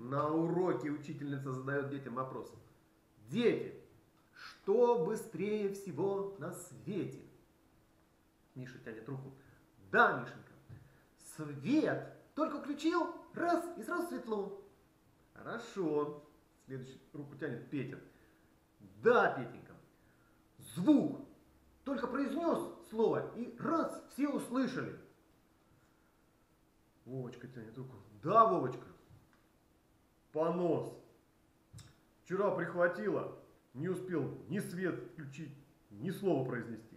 На уроке учительница задает детям вопрос. Дети, что быстрее всего на свете? Миша тянет руку. Да, Мишенька. Свет. Только включил, раз, и сразу светло. Хорошо. Следующий руку тянет Петя. Да, Петенька. Звук. Только произнес слово, и раз, все услышали. Вовочка тянет руку. Да, Вовочка. Понос. Вчера прихватило, не успел ни свет включить, ни слова произнести.